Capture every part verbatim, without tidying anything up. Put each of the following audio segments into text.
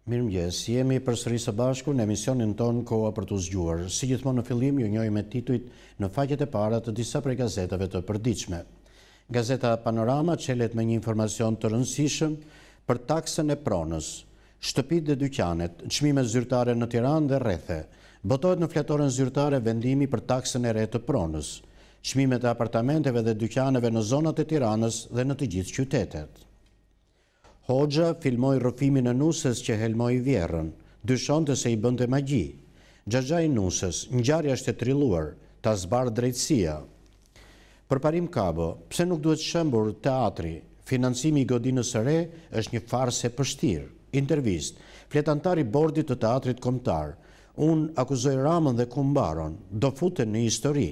Mirëmëngjes, jemi përsëri së bashku në emisionin ton Koha për të zgjuar. Si gjithmonë në fillim ju njohim me titujt në faqet e para të disa prej gazetave të përditshme. Gazeta Panorama çelet me një informacion të rëndësishëm për taksën e pronës, shtëpitë dhe dyqanet, çmimet zyrtare në Tiranë dhe rrethe. Botohet në fletorën zyrtare vendimi për taksën e re të pronës, çmimet e apartamenteve dhe dyqaneve në zonat e Tiranës dhe në të gjithë qytetet. Hoxha filmoi rrëfimin e nusës që helmoi vjerrën, dyshonte se i bënte magji. Xhaxhai nusës, ngjarja është e trilluar, ta zbar drejtësia. Përparim Kabo, pse nuk duhet shëmbur teatri? Financimi i godinës së re është një farsë e përshtirë. Intervistë, fletantari i bordit të teatrit kombëtar. Unë akuzoj Ramën dhe Kumbaron, do futen në histori.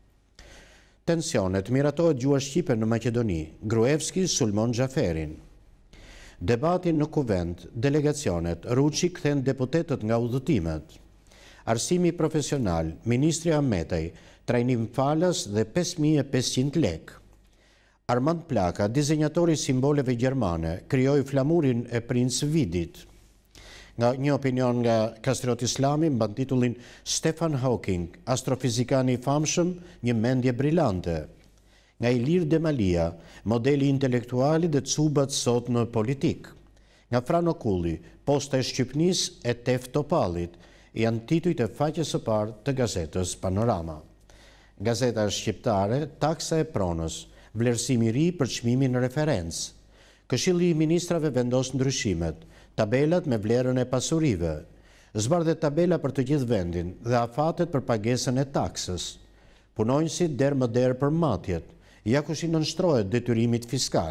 Tensionet, miratohet gjua shqipe në Maqedoni. Gruevski sulmon Xhaferin. Debati në kuvent, delegacionet, Ruçi kthen deputetët nga udhëtimet. Arsimi profesional, Ministri Ahmetaj, trajnim falas dhe pesë mijë e pesëqind lek. Armand Plaka, dizenjatori simboleve gjermane, krijoi flamurin e Princ Vidit. Nga një opinion nga Kastriot Islami mban titullin Stephen Hawking, astrofizikani i famshëm, një mendje brillante. Nga Ilir Demalia, modeli intelektuali dhe cubat sot në politik. Nga Frano Kulli, posta e Shqipnis e Tef Topallit, janë titujt e faqes së parë të gazetës Panorama. Gazeta shqiptare, taksa e pronës, vlerësimi i ri për çmimin në referencë. Këshilli i ministrave vendos ndryshimet, tabelat me vlerën e pasurive. Zbardhet tabela për të gjithë vendin dhe afatet për pagesën e taksës. Punonjësit der më der për matjet. Ja kush i nënshtrohet detyrimit fiskal.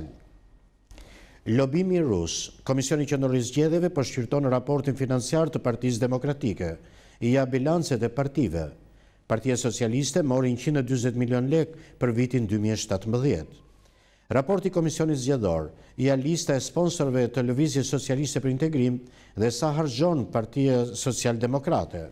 Lobimi rus, Komisioni Qendror i Zgjedhjeve po shqyrton raportin financiar të Partisë Demokratike, i ja bilancet e partive. Partia Socialiste mori njëqind e dyzet milion lek për vitin dy mijë e shtatëmbëdhjetë. Raporti Komisionit Zgjedhor, i ja lista e sponsorëve të Lëvizjes Socialiste për Integrim dhe sa harxhon Partia Social-Demokrate.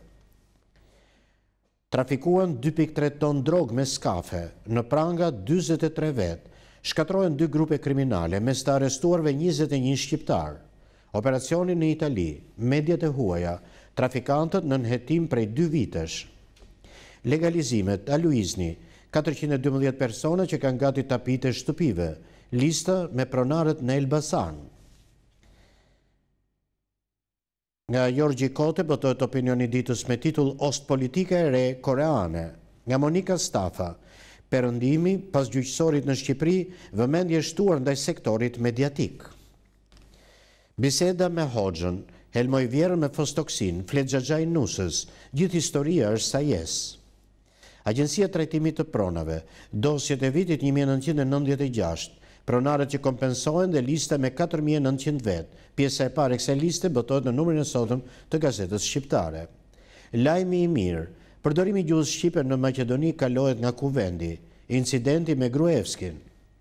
Trafikuan dy pikë tre ton drogë me skafe, në pranga dyzet e tre vetë, shkatrohen dy grupe kriminale, mes të arrestuarve njëzet e një shqiptar. Operacioni në Itali, mediat e huaja, trafikantët në nënhetim prej dy vitesh. Legalizimet, Aluizni, katërqind e dymbëdhjetë persona që kanë gati tapite shtëpive, lista me pronarët në Elbasan. Nga Jorgji Kote botohet opinioni ditës me titull Ost politika e re koreane. Nga Monika Stafa, perëndimi pas gjyqësorit në Shqipëri, vëmendje shtuar ndaj sektorit mediatik. Biseda me Hoxhën, helmoi vjerrën me fostoksin, flet xhaxhai nusës, gjithë historia është sajes. Agjencia Trajtimit të Pronave, dosjet e vitit një mijë e nëntëqind e nëntëdhjetë e gjashtë, pronarët që kompensohen dhe lista me katër mijë e nëntëqind vetë. Pjesa e parë e kësaj liste botohet në numrin e sotëm të gazetës shqiptare. Lajmi i mirë, përdorimi i gjuhës shqipe në Maqedoni kalohet nga kuvendi, incidenti me Gruevskin.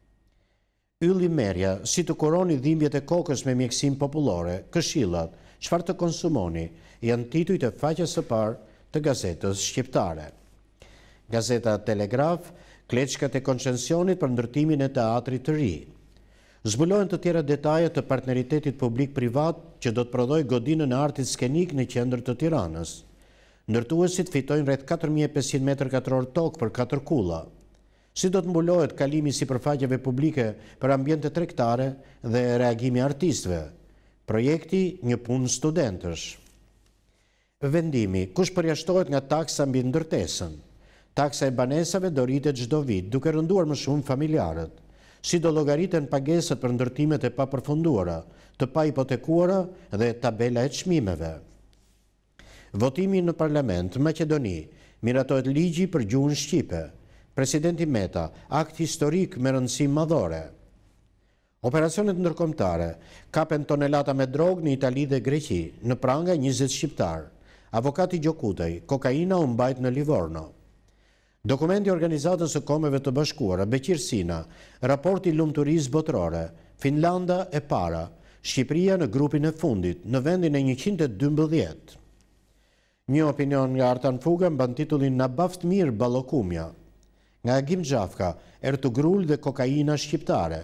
Ylli Merja, si të kuroni dhimbjet e kokës me mjekësim popullore, këshillat, çfarë të konsumoni, janë titujt e faqes së parë të gazetës shqiptare. Gazeta Telegraf, kleçkat e koncesionit për ndërtimin e teatrit të ri. Zbulohen të tjera detaje të partneritetit publik-privat që do të prodhoj godinën e artit skenik në qendër të Tiranës. Ndërtuesit fitojnë rreth katër mijë e pesëqind metër katror tokë për katër kulla. Si do të mbulohet kalimi sipërfaqeve publike për ambiente tregtare dhe reagimi artistëve. Projekti një punë studentësh. Vendimi, kush përjashtohet nga taksa mbi ndërtesën? Taksa e banesave do rritet çdo vit, duke rënduar më shumë familjarët. Si do llogariten pagesat për ndërtimet e papërfunduara, të pa hipotekuara dhe tabela e çmimeve. Votimi në Parlament, Maqedoni, miratohet ligji për gjuhën shqipe. Presidenti Meta, akt historik me rëndësi madhore. Operacionet ndërkombëtare, kapen tonelata me drogë në Itali dhe Greqi, në pranga njëzet shqiptar. Avokati Gjokutaj, kokaina u mbajt në Livorno. Dokumenti Organizatës së Kombeve të Bashkuara, Beqirësina, raporti lumturisë botërore, Finlanda e para, Shqipëria në grupin e fundit, në vendin e njëqind e dymbëdhjetë. Një opinion nga Artan Fuga mban titullin Na baft mirë Ballokumja. Nga Agim Gjafka, Ertugrull dhe kokaina shqiptare.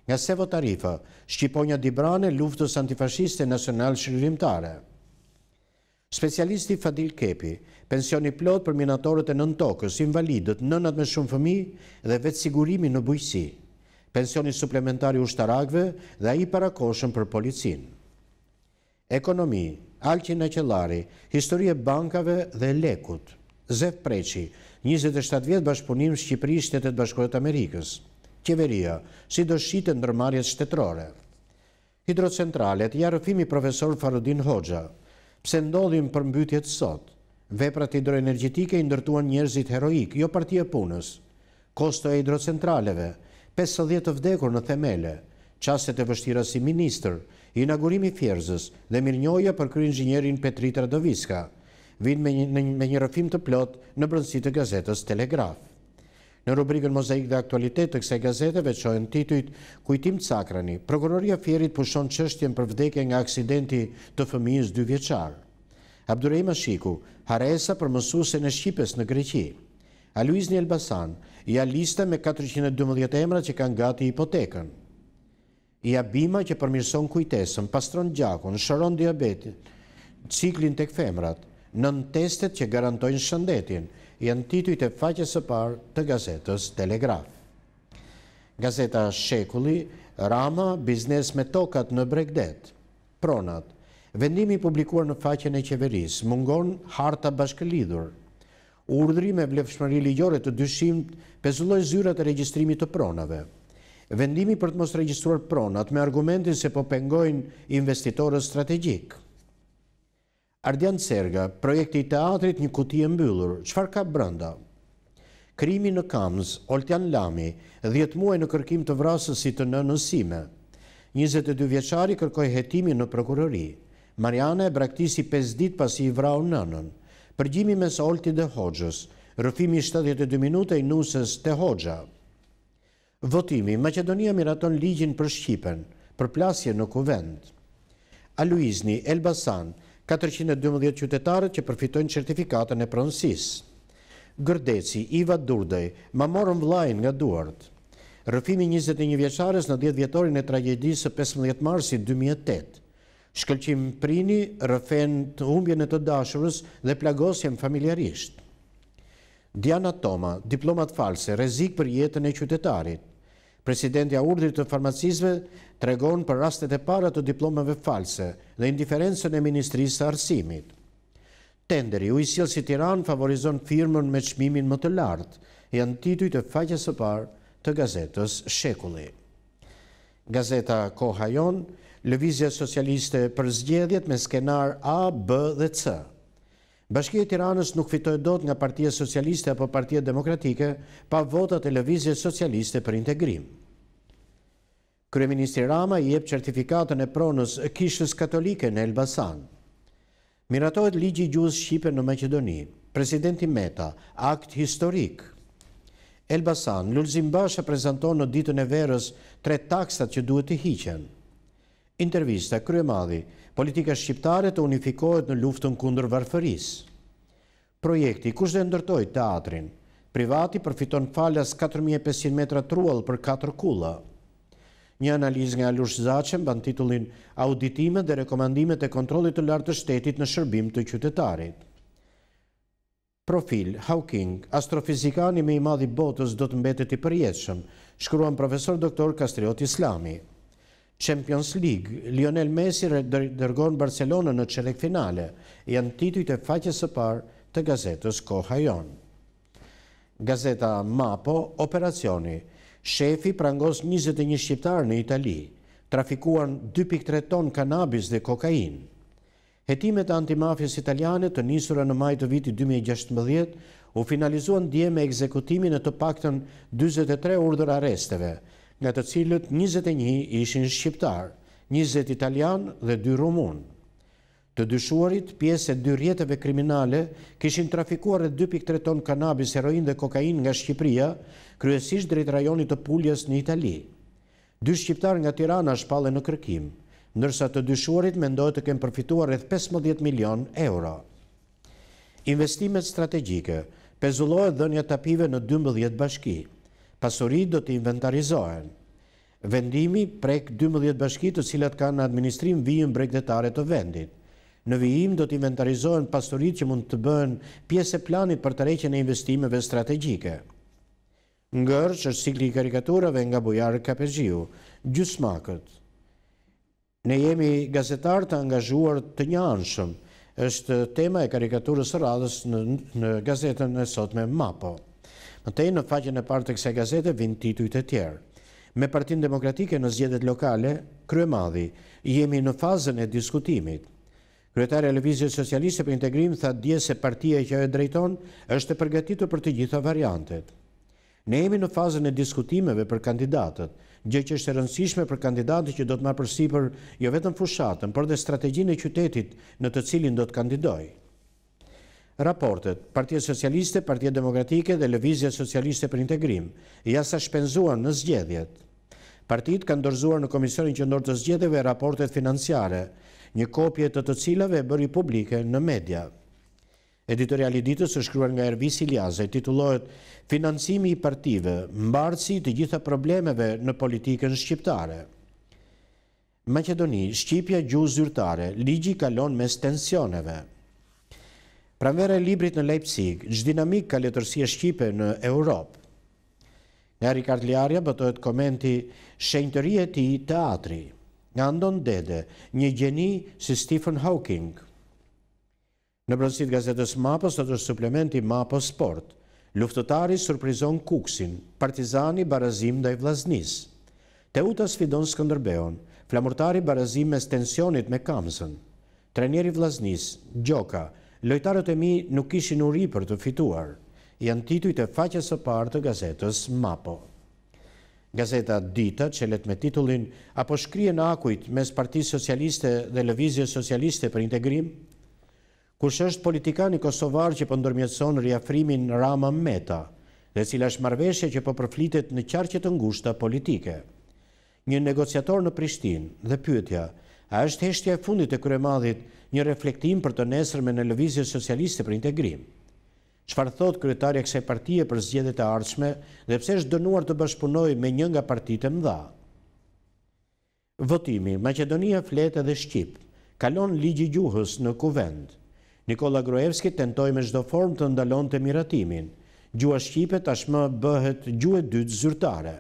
Nga Sevo Tarifa, Shqiponja Dibrane, luftës antifashiste nacional shërimtare. Specialisti Fadil Kepi, pensioni plot për minatorët e nën tokës, invalidët, nënat me shumë fëmijë dhe vetë sigurimi në bujqësi, pensioni suplementari ushtarakëve dhe ai parakoshëm për policinë. Ekonomi, Alqin Aqellari, histori e bankave dhe lekut. Zef Preqi, njëzet e shtatë vjet bashkëpunim Shqipëri Shtetet Bashkuara të Amerikës. Qeveria, si do shqitet ndërmarrjet shtetërore. Hidrocentralet, ja rrëfimi profesor Farudin Hoxha. Pse ndodhin përmbytjet sot? Veprat hidroenergjetike i ndërtuan njerëzit heroik, jo partia punës. Kosto e hidrocentraleve, pesëdhjetë të vdekur në themele, çastet e vështira si ministër, inaugurimi Fierzës dhe mirënjohja për kryeinxhinierin Petrit Radoviska, vinë me një, me një rrëfim të plot në brendësi të gazetës Telegraf. Në rubrikën Mozaik dhe aktualitet të kësaj gazete veçohen titujt Kujtim Cakrani, prokuroria Fierit pushon çështjen për vdekje nga aksidenti të fëmijës dy vjeçar. Abdurrahim Ashiku, haresa për mësuesen e Shqipes në Greqi. Aluizni Elbasan, ja lista me katërqind e dymbëdhjetë emra që kanë gati hipotekën. Ja bima që përmirëson kujtesën, pastron gjakun, shëron diabetin, ciklin tek femrat, nën testet që garantojnë shëndetin, janë titujt e faqes së parë të gazetës Telegraf. Gazeta Shekulli, Rama, biznes me tokat në Bregdet. Pronat, vendimi publikuar në faqen e qeverisë, mungon harta bashkëlidhur. Urdhri me vlefshmëri ligjore të dyshim pezulloi zyrat e regjistrimit të pronave. Vendimi për të mos regjistruar pronat me argumentin se po pengojnë investitorët strategjik. Ardian Serga, projekti i teatrit një kuti e mbyllur, çfarë ka brenda? Krimi në Kamz, Oltjan Lami, dhjetë muaj në kërkim të vrasësit të nënës Sime. njëzet e dy vjeçari kërkoi hetimin në prokurori. Mariana e braktisi pesë ditë pasi i vrau nënën. Përgjimi mes Oltit dhe Hoxhës, rrëfimi shtatëdhjetë e dy minuta i nusës te Hoxha. Votimi, Maqedonia miraton ligjin për Shqipen, përplasje në kuvend. Aluizni, Elbasan, katërqind e dymbëdhjetë qytetarët që përfitojnë certifikatën e pronësisë. Gërdeci, Iva Durdej, ma morën vllajin nga duart. Rrëfimi njëzet e një vjeçares në dhjetë vjetorin e tragjedisë së pesëmbëdhjetë marsit dy mijë e tetë. Shkëlqim prini, rrëfen të humbjen e të dashurës dhe plagosjen familjarisht. Diana Toma, diplomat false, rrezik për jetën e qytetarit. Presidenti i urdhrit të farmacisëve tregon për rastet e para të diplomave false dhe indiferencën e Ministrisë së Arsimit. Tenderi, ujësjellë si Tiranë favorizon firmën me çmimin më të lartë, janë titujt e faqes së parë të gazetës Shekulli. Gazeta Koha jon, lëvizja socialiste për zgjedhjet me skenar A, B dhe C. Bashkia e Tiranës nuk fitoi dot nga Partia Socialiste apo Partia Demokratike pa votat e lëvizjes socialiste për integrim. Kryeministri Rama i jep certifikatën e pronës Kishës Katolike në Elbasan. Miratohet ligji i gjuhës shqipe në Maqedoni. Presidenti Meta, akt historik. Elbasan, Lulzim Basha prezanton në ditën e verës tre taksat që duhet të hiqen. Intervista, Kryemadhi, politika shqiptare të unifikohet në luftën kundër varfërisë. Projekti, kush do ndërtoi teatrin? Privati përfiton falas katër mijë e pesëqind metra truall për katër kulla. Një analizë nga Alush Zaçe mban titullin Auditimet dhe rekomandimet e kontrollit të lartë të shtetit në shërbim të qytetarit. Profil, Hawking, astrofizikani më i madh i botës do të mbetet i përjetshëm, shkruan profesor doktor Kastriot Islami. Champions League, Lionel Messi dërgon Barcelonën në çerek finale, janë titujt e faqes së parë të gazetës Koha jon. Gazeta Mapo, operacioni, shefi prangos njëzet e një shqiptar në Itali, trafikuan dy pikë tre ton kanabis dhe kokain. Hetimet antimafjes italiane të nisura në maj të vitit dy mijë e gjashtëmbëdhjetë u finalizuan dje me ekzekutimin e të paktën dyzet e tre urdhër arresteve, nga të cilët njëzet e një ishin shqiptar, njëzet italian dhe dy rumun. Të dyshuarit, pjesë e dy rrjeteve kriminale, kishin trafikuar dy pikë tre ton kanabis, heroin dhe kokain nga Shqipëria, kryesisht drejt rajonit të Puljes në Itali. Dy shqiptar nga Tirana shpallen në kërkim, ndërsa të dyshuarit mendohet të kenë përfituar rreth pesëmbëdhjetë milion euro. Investimet strategjike, pezullohet dhënia tapive në dymbëdhjetë bashki. Pasuritë do të inventarizohen. Vendimi prek dymbëdhjetë bashki të cilat kanë në administrim vijën bregdetare të vendit. Në vijim do të inventarizohen pasuritë që mund të bëhen pjesë e planit për tërheqjen e investimeve strategjike. Ngërç është cikli i karikaturave nga Bujar Kapezhiu, gjysmakët. Ne jemi gazetarë të angazhuar të njëanshëm, është tema e karikaturës së radhës në, në gazetën e sotme Mapo. Mëtej në faqen e parë të kësaj gazete vijnë titujt e tjerë. Me Partinë Demokratike në zgjedhjet lokale, kryemadhi, jemi në fazën e diskutimit. Kryetari e Lëvizjes Socialiste për Integrim tha dje se partia që e drejton është e përgatitur për të gjitha variantet. Ne jemi në fazën e diskutimeve për kandidatët, gjë që është e rëndësishme për kandidatët që do të marrë përsipër jo vetëm fushatën, por dhe strategjinë e qytetit në të cilin do të kandidojë. Raportet, Partia Socialiste, Partia Demokratike dhe Lëvizja Socialiste për Integrim, jasa shpenzuar në zgjedhjet. Partitë kanë dorëzuar në Komisionin Qendror të Zgjedhjeve raportet financiare, një kopje të të cilave e bëri publike në media. Editoriali i ditës është shkruar nga Ervis Iliazaj, titullohet Financimi i partive, mbartësi të gjitha problemeve në politikën shqiptare. Maqedoni, Shqipja gjuhë zyrtare, ligji kalon mes tensioneve. Pranvera e librit në Leipzig, ç'dinamik ka letërsia shqipe në Europë. Nga Rikard Liarja botohet komenti shenjtëria e tij teatri. Nga Andon Dede, një gjeni si Stephen Hawking. Në brendësi të gazetës Mapo sot është suplementi Mapo Sport. Luftëtari surprizon Kuksin, Partizani barazim ndaj Vllaznis. Teuta sfidon Skënderbeun, flamurtari barazim mes tensionit me Kamzën. Trajneri Vllaznis, Gjoka, lojtarët e mi nuk kishin uri për të fituar. Janë titujt e faqes së parë të gazetës Mapo. Gazeta Dita çelet me titullin Apo shkrihen akujt mes Partisë Socialiste dhe Lëvizjes Socialiste për Integrim? Kush është politikani kosovar që po ndërmjetëson riafrimin Rama-Meta, dhe cila është marrëveshja që po përflitet në qarqe të ngushta politike? Një negociator në Prishtinë dhe pyetja, a është heshtja e fundit e kryemadhit një reflektim për të nesërmen në Lëvizjen Socialiste për Integrim? Çfarë thot kryetaria e kësaj partie për zgjedhjet e ardhshme dhe pse është dënuar të bashkëpunojë me një nga partitë e mëdha? Votimi, Maqedonia flet edhe shqip. Kalon ligji gjuhës në kuvend. Nikola Gruevski tentoi me çdo formë të ndalonte miratimin. Gjua shqipe tashmë bëhet gjuhë e dytë zyrtare.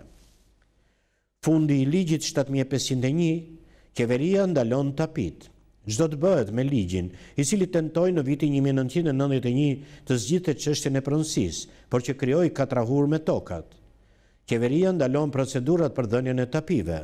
Fundi i ligjit shtatë mijë e pesëqind e një, qeveria ndalon tapit. Çdo të bëhet me ligjin, i cili tentoi në vitin një mijë e nëntëqind e nëntëdhjetë e një të zgjidhte çështjen e pronësisë, por që krijoi katrahur me tokat. Qeveria ndalon procedurat për dhënien e tapive.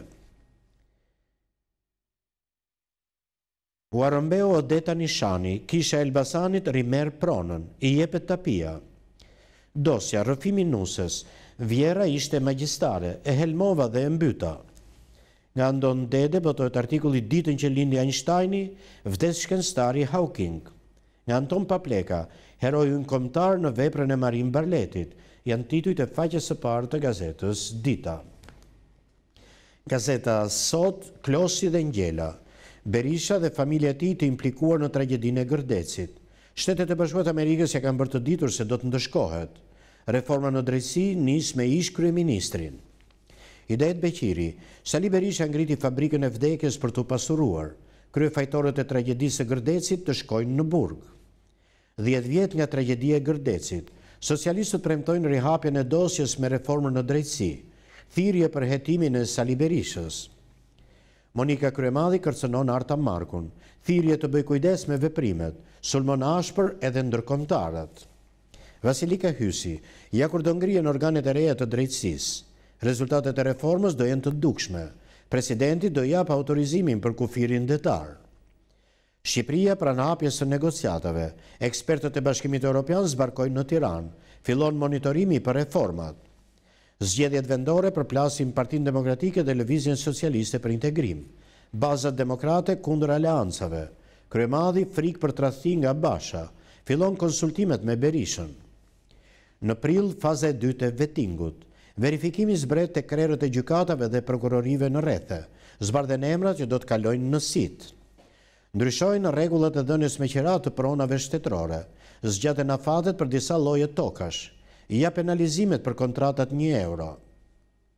U arrëmbeu Odeta Nishani, kisha e Elbasanit rimer pronën, i jepet tapia. Dosja, rrëfimi Nusës, Vjera ishte magjistare, e helmova dhe e mbyta. Nga Andon Dede botohet artikulli ditën që lindi Einsteini, vdes shkencëtari Hawking. Nga Anton Papleka, heroi kombëtar në veprën e Marim Barletit, janë titujt e faqes së parë të gazetës Dita. Gazeta Sot, Klosi dhe Ngjela. Berisha dhe familja e tij të implikuar në tragjedinë e Gërdecit. Shtetet e Bashkuara të Amerikës ja kanë bërë të ditur se do të ndëshkohet. Reforma në drejtësi nis me ish kryeministrin. Idet Beqiri, Sali Berisha ngriti fabrikën e vdekjes për të pasuruar. Kryefajtorët e tragjedisë së Gërdecit të shkojnë në burg. dhjetë vjet nga tragjedia e Gërdecit, socialistët premtojnë rihapjen e dosjes me reformën në drejtësi, thirrje për hetimin e Sali Berishës. Monika Kryemadhi kërcënon Arta Markun, thirrje të bëj kujdes me veprimet, sulmon ashpër edhe ndërkombëtarët. Vasilika Hysi, ja kur do ngrihen organet e reja të drejtësisë. Rezultatet e reformës do jenë të dukshme. Presidenti do jap autorizimin për kufirin detar. Shqipëria pranë hapjes së negociatave. Ekspertët e Bashkimit Evropian zbarkojnë në Tiranë. Fillon monitorimi për reformat. Zgjedhjet vendore përplasin Partinë Demokratike dhe Lëvizjen Socialiste për Integrim. Bazat demokrate kundër aleancave. Kryemadhi frikë për tradhti nga Basha. Fillon konsultimet me Berishën. Në prill faza e dytë e vettingut. Verifikimi zbret te krerët e gjykatave dhe prokurorive në rrethe. Zbardhen emrat që do të kalojnë në sit. Ndryshojnë rregullat e dhënies me qira të pronave shtetërore. Zgjaten afatet për disa lloje tokash. Ja penalizimet për kontratat një euro.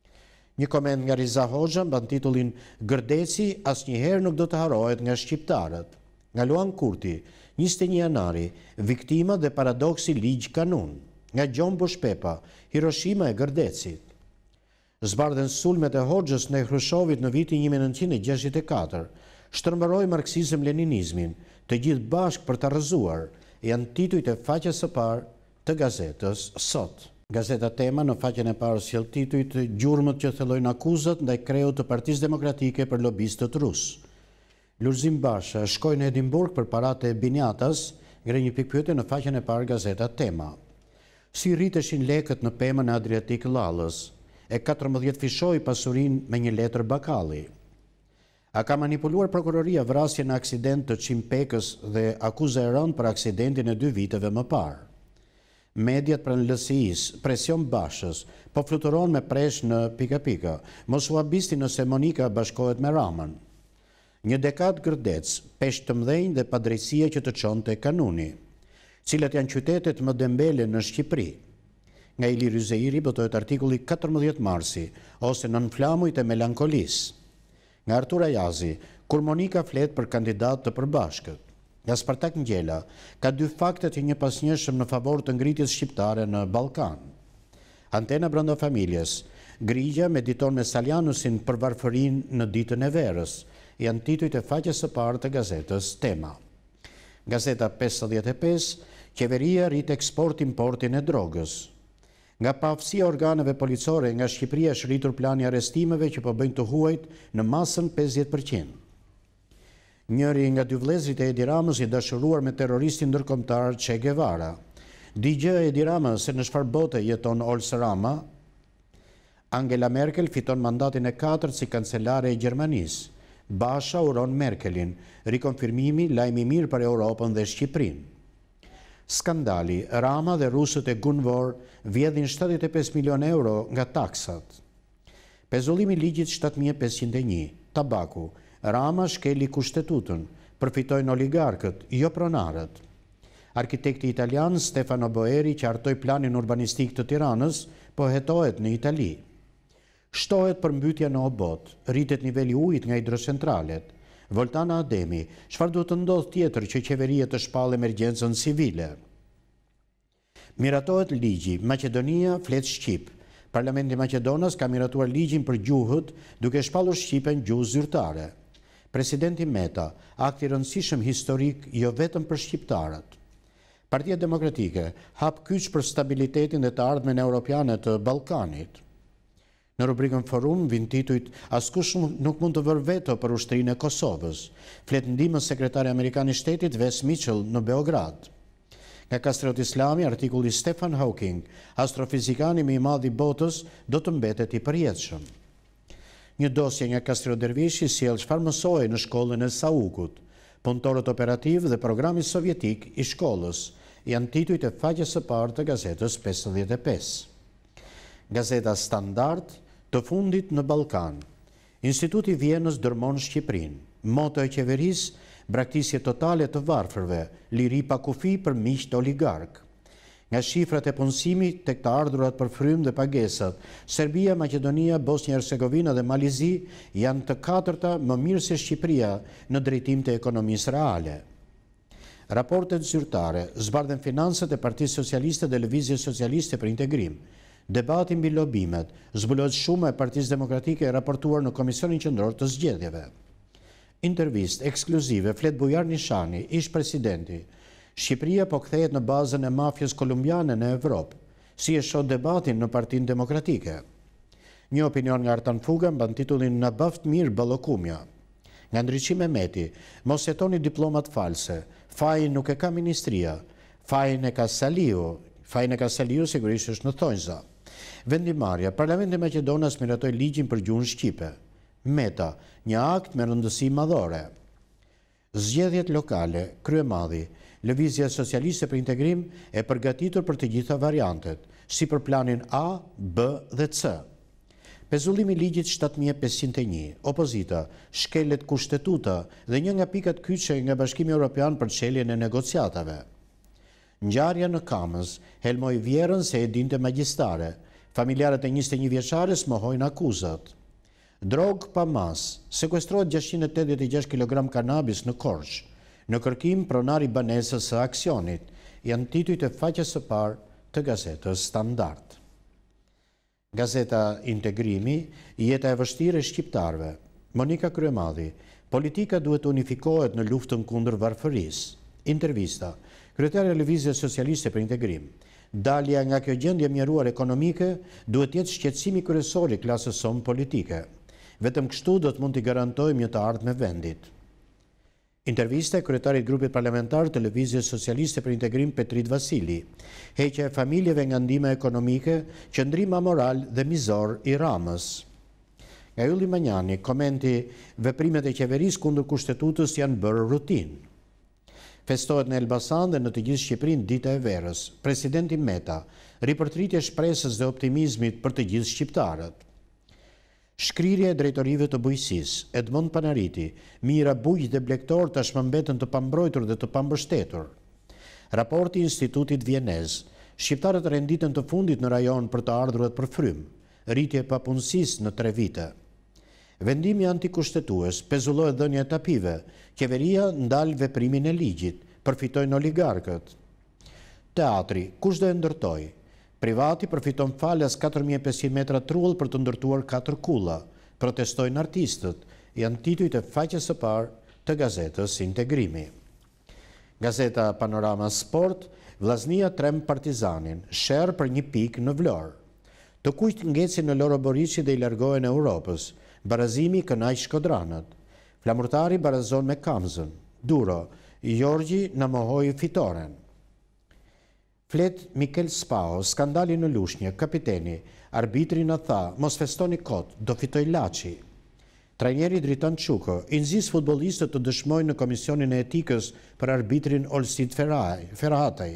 Një koment nga Riza Hoxha mban titullin "Gërdeci asnjëherë nuk do të harohet nga shqiptarët". Nga Luan Kurti, njëzet e një janari, viktima dhe paradoksi ligj kanun. Nga Gjon Bushpepa, Hiroshima e Gërdecit. Zbardhen sulmet e Hoxhës ndaj Hrushovit në vitin një mijë e nëntëqind e gjashtëdhjetë e katër, shtrëmbëroi marksizëm-leninizmin, të gjithë bashkë për të rrëzuar, janë titujt e faqes së parë të gazetës Sot. Gazeta Tema në faqen e parë sjell titujt "Gjurmët që thellojnë akuzat ndaj kreut të Partisë Demokratike për lobistët rusë". Lulzim Basha shkoi në Edimburg për paratë e Binjatas, ngre një pikpyetje në faqen e parë Gazeta Tema. Si rriteshin lekët në pemën e Adriatik Lallës, e katërmbëdhjetë fishoi pasurinë me një letër bakalli. A ka manipuluar prokuroria vrasjen në aksident të Qimpekës dhe akuza e rënd për aksidentin e dy viteve më parë. Mediat pranë L S I-s, presion Bashës, po fluturon me presh në pika pika, mos u habisti nëse Monika bashkohet me Ramën. Një dekad Gërdec, peshë të mdhenj dhe padrejësia që të çonte kanuni, cilat janë qytetet më dembele në Shqipëri. Nga Ilir Yzeiri botohet artikulli katërmbëdhjetë marsi, ose Nën flamujt e melankolisë. Nga Artur Ajazi, kur Monika flet për kandidat të përbashkët. Nga Spartak Ngjela, ka dy fakte të një pasnjëshëm në favor të ngritjes shqiptare në Ballkan. Antena brenda familjes, Grigja mediton me Salianusin për varfërinë në ditën e verës, janë titujt e faqes së parë të gazetës Tema. Gazeta pesëdhjetë e pesë, qeveria rrit eksport-importin e drogës. Nga pafësia organeve policore, nga Shqipëria është rritur plani arrestimeve që po bëjnë të huajt në masën pesëdhjetë përqind. Njëri nga dy vëllezërit e Edi Ramës i dashuruar me terroristin ndërkombëtar Che Guevara. Digjë Edi Rama se në çfarë bote jeton Olse Rama. Angela Merkel fiton mandatin e katërt si kancelare e Gjermanisë. Basha uron Merkelin, rikonfirmimi lajmi mirë për Europën dhe Shqipërinë. Skandali, Rama dhe rusët e Gunvor vjedhin shtatëdhjetë e pesë milion euro nga taksat. Pezullimi ligjit shtatë mijë e pesëqind e një, tabaku, Rama shkeli kushtetutën, përfitojnë oligarkët, jo pronarët. Arkitekti italian Stefano Boeri qartoi planin urbanistik të Tiranës, po hetohet në Itali. Shtohet përmbytja në Obot, rritet niveli ujit nga hidrocentralet. Voltana Ademi, çfarë duhet të ndodhë tjetër që qeveria të shpallë emergjencën civile? Miratohet ligji, Maqedonia flet shqip. Parlamenti i Maqedonas ka miratuar ligjin për gjuhët, duke shpallur shqipen gjuhë zyrtare. Presidenti Meta, akt i rëndësishëm historik jo vetëm për shqiptarët. Partia Demokratike hap kyç për stabilitetin dhe të ardhmen europiane të Ballkanit. Në rubrikën Forum vin titujt "Askush nuk mund të vërë veto për ushtrinë e Kosovës", flet ndihmës sekretari amerikan i shtetit Wes Mitchell në Beograd. Nga Kastriot Islami, artikulli Stephen Hawking, astrofizikani më i madh i botës, do të mbetet i përjetshëm. Një dosje nga Kastriot Dervishi sjell çfarë mësohej në shkollën e Saukut, punëtorët operativ dhe programi sovjetik i shkollës, janë titujt e faqes së parë të gazetës pesëdhjetë e pesë. Gazeta Standard, të fundit në Ballkan. Instituti Vienës dërmon Shqipërinë. Moto e qeverisë, braktisje totale të varfërve, liri pa kufi për miqt oligark. Nga shifrat e punësimit tek të ardhurat për frym dhe pagesat, Serbia, Maqedonia, Bosnja-Hercegovina dhe Malizi janë të katërta më mirë se Shqipëria në drejtim të ekonomisë reale. Raportet zyrtare, zbardhen financët e Partisë Socialiste dhe Lëvizjes Socialiste për Integrim. Debati mbi lobimet, zbulohet shuma e Partisë Demokratike e raportuar në Komisionin Qendror të Zgjedhjeve. Intervistë ekskluzive flet Bujar Nishani, ish presidenti. Shqipëria po kthehet në bazën e mafjes kolumbiane në Evropë. Si e shoh debatin në Partinë Demokratike? Një opinion nga Artan Fuga mban titullin "Në baft mirë ballokumja". Nga Ndriçim Mehmeti, mos jetoni diplomat false. Fajin nuk e ka ministria. Fajin e ka Saliu. Fajin e ka Saliu sigurisht është në thonjza. Vendimarrja, Parlamenti i Maqedonas miratoi ligjin për gjuhën shqipe. Meta, një akt me rëndësi madhore. Zgjedhjet lokale, Kryemadhi, Lëvizja Socialiste për Integrim e përgatitur për të gjitha variantet, si për planin A, B dhe C. Pezullimi ligjit shtatë mijë e pesëqind e një, opozita, shkelet kushtetuta dhe një nga pikat kyçe nga Bashkimi Evropian për çeljen e negociatave. Ngjarja në Kamës, helmoi vjerën se e dinte magjistare. Familjarët e njëzet e një vjeçares mohojnë akuzat. Drogë pa mas, sekuestrohet gjashtëqind e tetëdhjetë e gjashtë kilogram kanabis në Korçë. Në kërkim, pronari banesës së aksionit, janë titujt e faqes së parë të gazetës Standard. Gazeta Integrimi, jeta e vështirë e shqiptarëve. Monika Kryemadhi, politika duhet unifikohet në luftën kundër varfërisë. Intervista, kryetari i Lëvizjes Socialiste për Integrim. Dalja nga kjo gjendje mjeruar ekonomike duhet jetë shqetësimi kryesor i klasës sonë politike. Vetëm kështu do të mund t'i garantojmë një të ardhme vendit. Intervista e kryetarit grupit parlamentar të Lëvizjes Socialiste për Integrim Petrit Vasili. Heqja e familjeve nga ndihma ekonomike, qëndrim amoral dhe mizor i Ramës. Nga Ylli Manjani, komenti, veprimet e qeverisë kundër kushtetutës janë bërë rutinë. Festohet në Elbasan dhe në të gjithë Shqipërinë dita e verës. Presidenti Meta, ripërtritje shpresës dhe optimizmit për të gjithë shqiptarët. Shkrirje e drejtorive të bujqësisë, Edmond Panariti, mira bujq dhe blektor tashmë mbeten të pambrojtur dhe të pambështetur. Raporti i Institutit Vienez, shqiptarët renditën të fundit në rajon për të ardhurat për frym, rritje papunësisë në tre vite. Vendimi antikushtetues, pezullohet dhënia e tapive, qeveria ndal veprimin e ligjit, përfitojnë oligarkët. Teatri, kush do e ndërtoj? Privati përfiton falas katër mijë e pesëqind metra trull për të ndërtuar katër kulla. Protestojnë artistët, janë titujt e faqes së parë të gazetës Integrimi. Gazeta Panorama Sport, vllaznia trem Partizanin, sherr për një pikë në Vlorë. Të kuqt ngecin në Loro Boriçi dhe i largohen Europës. Barazimi kënaq shkodranët. Flamurtari barazon me Kamzën. Duro, Gjorgji na mohoi fitoren. Flet Mikel Spao, skandali në Lushnjë, kapiteni, arbitri në tha, mos festoni kot, do fitoj Laçi. Trajneri Dritan Çuko, i nxis futbollistët të dëshmojnë në Komisionin e Etikës për arbitrin Olsit Ferhataj.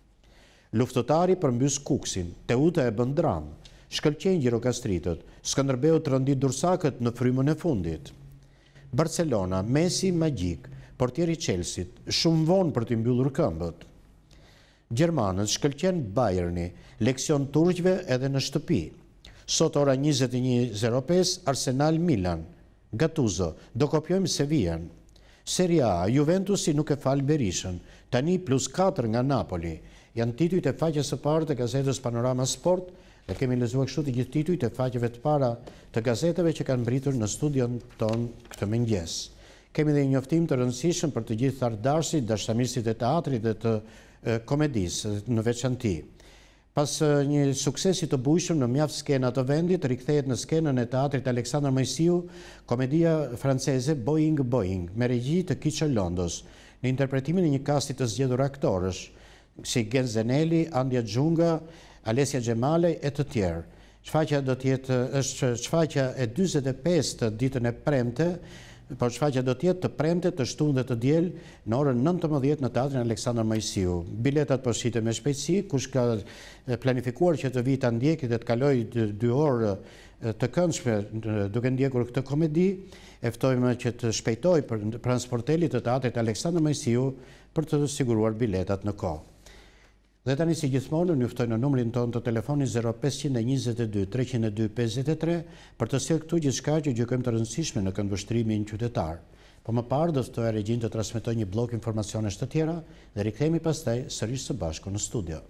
Luftëtari përmbys Kuksin, Teuta e bën dram, shkëlqejnë gjirokastritët, Skënderbeu të rëndit dursakët në frymën e fundit. Barcelona, Messi magjik, portieri Chelsea, shumë vonë për t'i mbyllur këmbët. Gjermanët shkëlqen Bayerni, leksion turqve edhe në Shtypi. Sot ora njëzet e një e zero pesë, Arsenal Milan. Gattuso, do kopjojmë Sevillën. Serie A, Juventusi nuk e fal Berishën, tani plus katër nga Napoli. Janë titujt e faqes së parë të gazetës Panorama Sport, dhe kemi lexuar kështu të gjithë titujt e faqeve të para të gazeteve që kanë mbritur në studion ton këtë mëngjes. Kemi dhe një njoftim të rëndësishëm për të gjithë thardarsit, dashamirësit e teatrit dhe të komedisë në veçanti. Pas një suksesi të bujshëm në mjaft skena të vendit, rikthehet në skenën e teatrit Aleksandar Mojsiu, komedia franceze Boing Boing, me regji të Kiço Londos, në interpretimin e një kasti të zgjedhur aktorësh, si Gen Zeneli, Andja Xhunga, Alesja Xhemalej e të tjerë. Shfaqja do të jetë është shfaqja e dyzet e pesë të ditën e premte, por shfaqja do të jetë të premte, të shtunë dhe të diel në orën nëntëmbëdhjetë në teatrin Aleksandar Mojsiu. Biletat po shiten me shpejtësi, kush ka planifikuar që të vijë ta ndjekë dhe të kalojë dy orë të këndshme duke ndjekur këtë komedi, e ftojmë që të shpejtojë për transportelit të teatrit Aleksandar Mojsiu për të siguruar biletat në kohë. Dhe tani si gjithmonë ju ftoj në numrin tonë të telefonit zero pesë një dy tre zero dy pesë tre për të sjellë këtu gjithçka që gjykojmë të rëndësishme në këndvështrimin qytetar. Po më parë do ftoja regjin të transmetoj një blok informacionesh të tjera dhe rikthehemi pastaj sërish së bashku në studio.